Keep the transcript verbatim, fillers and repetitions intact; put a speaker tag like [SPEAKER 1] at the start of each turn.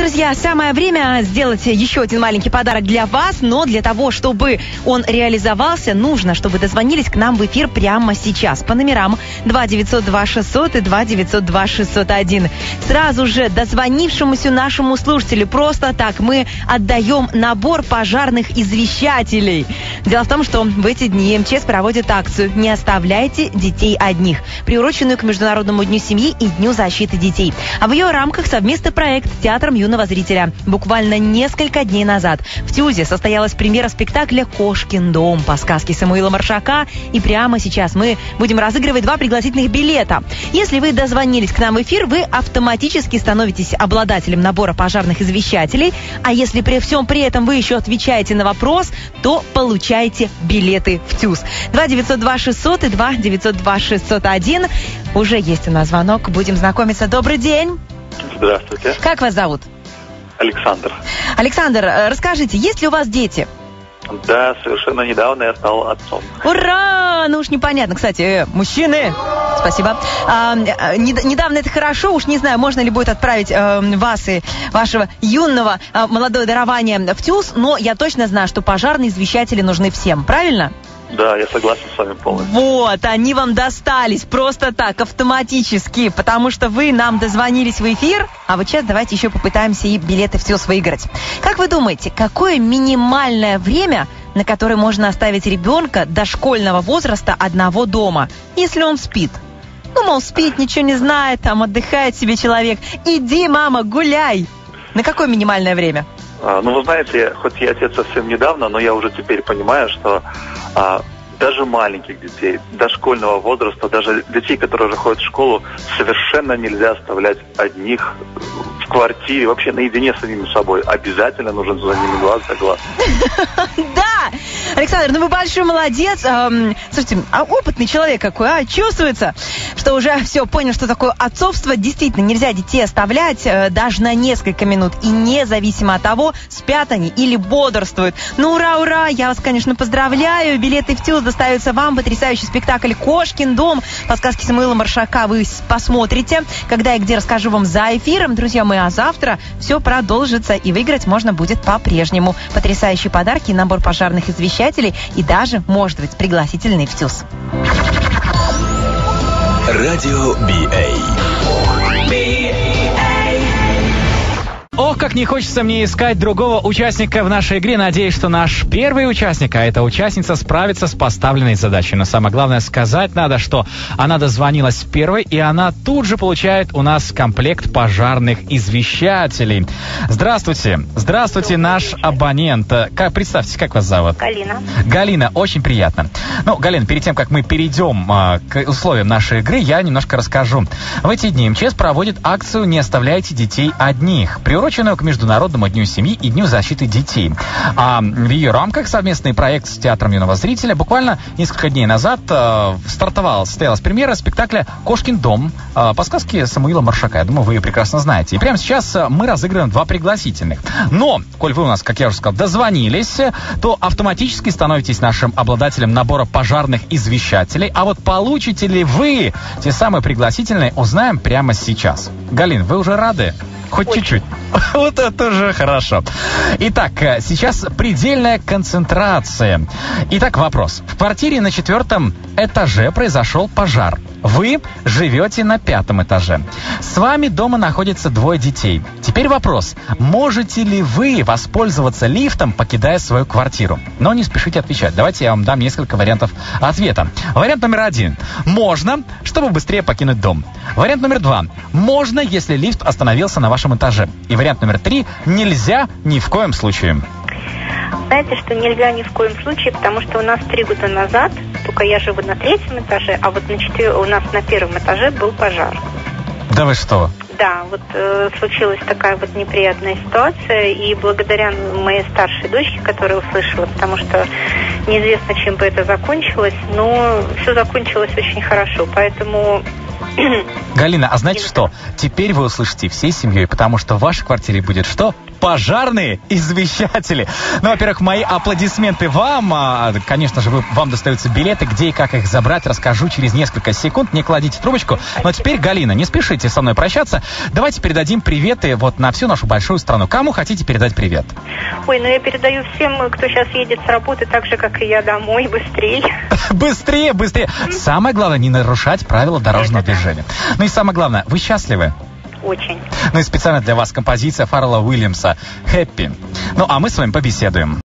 [SPEAKER 1] Друзья, самое время сделать еще один маленький подарок для вас, но для того, чтобы он реализовался, нужно, чтобы дозвонились к нам в эфир прямо сейчас по номерам два девятьсот два шестьсот и два девятьсот два шестьсот один. Сразу же дозвонившемуся нашему слушателю просто так мы отдаем набор пожарных извещателей. Дело в том, что в эти дни МЧС проводит акцию «Не оставляйте детей одних», приуроченную к Международному дню семьи и Дню защиты детей. А в ее рамках совместный проект с Театром юного зрителя. Буквально несколько дней назад в ТЮЗе состоялась премьера спектакля «Кошкин дом» по сказке Самуила Маршака. И прямо сейчас мы будем разыгрывать два пригласительных билета. Если вы дозвонились к нам в эфир, вы автоматически становитесь обладателем набора пожарных извещателей. А если при всем при этом вы еще отвечаете на вопрос, то получаете билеты в ТЮЗ. два девятьсот два шестьсот и два девятьсот два шестьсот один. Уже есть у нас звонок. Будем знакомиться. Добрый день.
[SPEAKER 2] Здравствуйте.
[SPEAKER 1] Как вас зовут?
[SPEAKER 2] Александр.
[SPEAKER 1] Александр, расскажите, есть ли у вас дети?
[SPEAKER 2] Да, совершенно недавно я стал отцом.
[SPEAKER 1] Ура! Ну уж непонятно. Кстати, э, мужчины, спасибо. А, не, недавно это хорошо. Уж не знаю, можно ли будет отправить э, вас и вашего юного э, молодое дарование в ТЮЗ, но я точно знаю, что пожарные извещатели нужны всем. Правильно?
[SPEAKER 2] Да, я согласен с вами полностью.
[SPEAKER 1] Вот, они вам достались просто так, автоматически, потому что вы нам дозвонились в эфир, а вот сейчас давайте еще попытаемся и билеты в ТЮЗ выиграть. Как вы думаете, какое минимальное время, на которое можно оставить ребенка дошкольного возраста одного дома, если он спит? Ну, мол, спит, ничего не знает, там отдыхает себе человек. Иди, мама, гуляй. На какое минимальное время?
[SPEAKER 2] А, ну, вы знаете, хоть я отец совсем недавно, но я уже теперь понимаю, что а, даже маленьких детей, дошкольного возраста, даже детей, которые уже ходят в школу, совершенно нельзя оставлять одних в квартире, вообще наедине с самим собой. Обязательно нужен за ними глаз за глаз.
[SPEAKER 1] Да! Александр, ну вы большой молодец. Слушайте, а опытный человек какой, а? Чувствуется, что уже все понял, что такое отцовство. Действительно, нельзя детей оставлять даже на несколько минут. И независимо от того, спят они или бодрствуют. Ну, ура, ура! Я вас, конечно, поздравляю. Билеты в ТЮЗ доставятся вам. Потрясающий спектакль «Кошкин дом» по сказке Самуила Маршака вы посмотрите. Когда и где, расскажу вам за эфиром. Друзья мои, а завтра все продолжится. И выиграть можно будет по-прежнему. Потрясающие подарки, набор пожарных извещателей и даже, может быть, пригласительный в ТЮЗ.
[SPEAKER 3] Радио би эй.
[SPEAKER 4] Ох, как не хочется мне искать другого участника в нашей игре. Надеюсь, что наш первый участник, а эта участница, справится с поставленной задачей. Но самое главное, сказать надо, что она дозвонилась первой, и она тут же получает у нас комплект пожарных извещателей. Здравствуйте. Здравствуйте, наш абонент. Как, представьте, как вас зовут?
[SPEAKER 5] Галина.
[SPEAKER 4] Галина, очень приятно. Ну, Галина, перед тем, как мы перейдем а, к условиям нашей игры, я немножко расскажу. В эти дни МЧС проводит акцию «Не оставляйте детей одних», приуроченную к Международному дню семьи и Дню защиты детей. А в ее рамках совместный проект с Театром юного зрителя буквально несколько дней назад э, стартовал, состоялась премьера спектакля «Кошкин дом» э, по сказке Самуила Маршака. Я думаю, вы ее прекрасно знаете. И прямо сейчас э, мы разыгрываем два пригласительных. Но, коль вы у нас, как я уже сказал, дозвонились, то автоматически становитесь нашим обладателем набора пожарных извещателей. А вот получите ли вы те самые пригласительные, узнаем прямо сейчас. Галин, вы уже рады? Хоть Очень. чуть-чуть. Вот это уже хорошо. Итак, сейчас предельная концентрация. Итак, вопрос. В квартире на четвертом этаже произошел пожар. Вы живете на пятом этаже. С вами дома находится двое детей. Теперь вопрос. Можете ли вы воспользоваться лифтом, покидая свою квартиру? Но не спешите отвечать. Давайте я вам дам несколько вариантов ответа. Вариант номер один. Можно, чтобы быстрее покинуть дом. Вариант номер два. Можно, если лифт остановился на вашем этаже. И вариант номер три. Нельзя ни в коем случае.
[SPEAKER 5] Знаете, что нельзя ни в коем случае, потому что у нас три года назад, только я живу на третьем этаже, а вот на четвер... у нас на первом этаже был пожар.
[SPEAKER 4] Да вы что?
[SPEAKER 5] Да, вот э, случилась такая вот неприятная ситуация, и благодаря моей старшей дочке, которая услышала, потому что неизвестно, чем бы это закончилось, но все закончилось очень хорошо, поэтому...
[SPEAKER 4] Галина, а знаете что? Теперь вы услышите всей семьей, потому что в вашей квартире будет что? пожарные извещатели. Ну, во-первых, мои аплодисменты вам. Конечно же, вы, вам достаются билеты. Где и как их забрать, расскажу через несколько секунд. Не кладите трубочку. Но теперь, Галина, не спешите со мной прощаться. Давайте передадим приветы вот на всю нашу большую страну. Кому хотите передать привет?
[SPEAKER 5] Ой, ну я передаю всем, кто сейчас едет с работы, так же, как и я, домой, быстрее.
[SPEAKER 4] Быстрее, быстрее. Самое главное, не нарушать правила дорожного движения. Ну и самое главное, вы счастливы?
[SPEAKER 5] Очень.
[SPEAKER 4] Ну и специально для вас композиция Фаррелла Уильямса «Happy». Ну а мы с вами побеседуем.